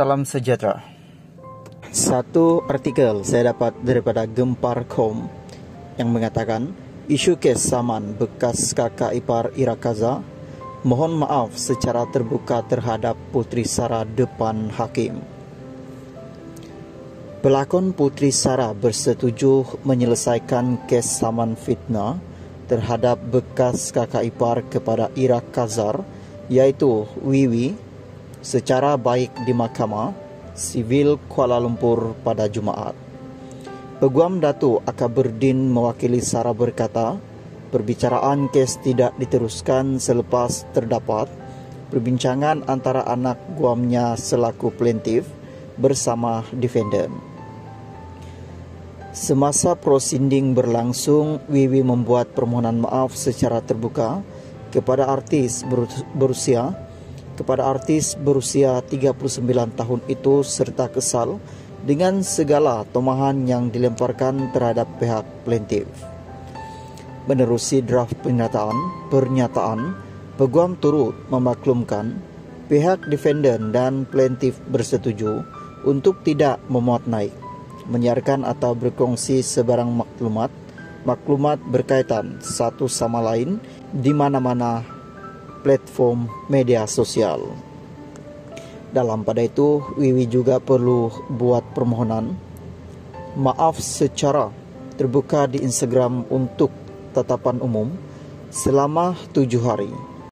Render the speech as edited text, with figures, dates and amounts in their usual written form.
Salam sejahtera. Satu artikel saya dapat daripada Gempar.com yang mengatakan isu kes Saman bekas kakak ipar Ira Kaza mohon maaf secara terbuka terhadap Putri Sarah depan hakim. Pelakon Putri Sarah bersetuju menyelesaikan kes saman fitnah terhadap bekas kakak ipar kepada Ira Kazar, iaitu Wiwi, secara baik di Mahkamah Sivil Kuala Lumpur pada Jumaat. Peguam Datuk Akaberdin mewakili Sarah berkata, perbicaraan kes tidak diteruskan selepas terdapat perbincangan antara anak guamnya selaku plaintiff bersama defendant. Semasa prosiding berlangsung, Wiwi membuat permohonan maaf secara terbuka kepada artis berusia 39 tahun itu serta kesal dengan segala tomahan yang dilemparkan terhadap pihak plaintiff. Menerusi draft pernyataan, peguam turut memaklumkan pihak defendant dan plaintiff bersetuju untuk tidak memuat naik, menyiarkan atau berkongsi sebarang maklumat berkaitan satu sama lain di mana-mana platform media sosial. Dalam pada itu, Wiwi juga perlu buat permohonan maaf secara terbuka di Instagram untuk tatapan umum selama 7 hari.